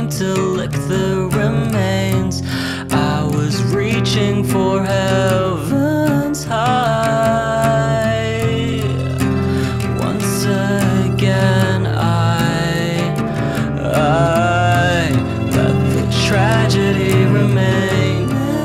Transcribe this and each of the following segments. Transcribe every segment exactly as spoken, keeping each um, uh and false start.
came to lick the remains. I was reaching for heaven's high. Once again I, I let the tragedy remain.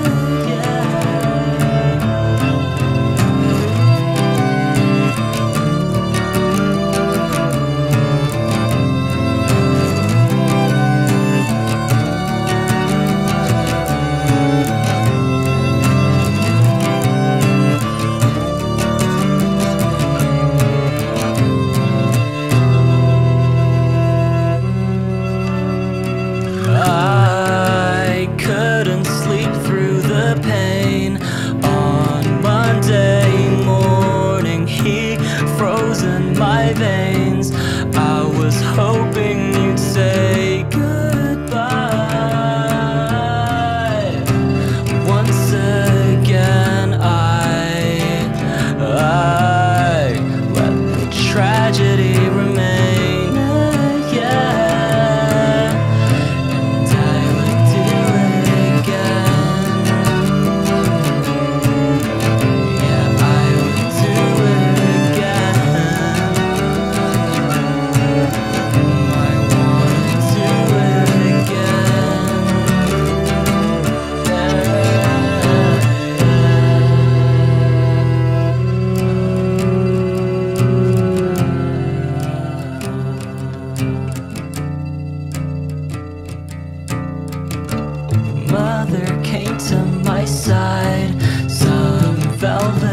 I couldn't sleep through the pain. On Monday morning he froze in my veins. I was hoping you'd say goodbye. Once again I, I let the tragedy remain. Yeah. Mother came to my side, some velvet